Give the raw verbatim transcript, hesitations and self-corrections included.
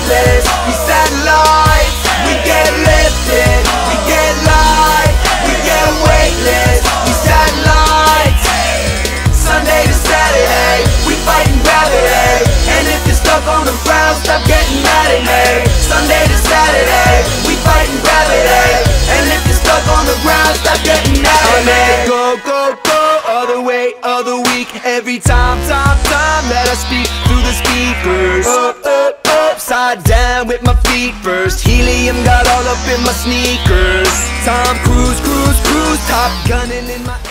weightless, we satellites. We get lifted, we get light. We get weightless, we satellites. Sunday to Saturday, we fighting gravity. And if you're stuck on the ground, stop getting mad at me. Sunday to Saturday, we fighting gravity. And if you're stuck on the ground, stop getting mad at me. Go, go, go, other way, other week. Every time, time, time that I speak through the speakers. Up, up, upside down with my feet first. Helium got all up in my sneakers. Tom Cruise, cruise, cruise, Top gunning in my